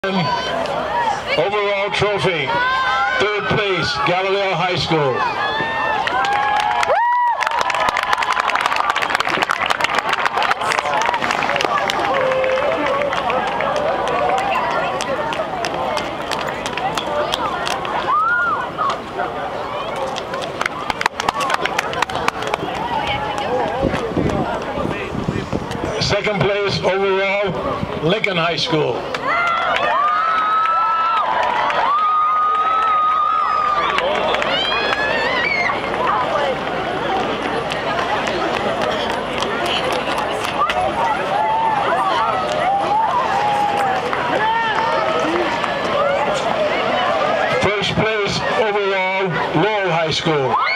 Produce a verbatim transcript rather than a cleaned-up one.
Overall trophy, third place, Galileo High School. Second place overall, Lincoln High School. First place overall, Lowell High School.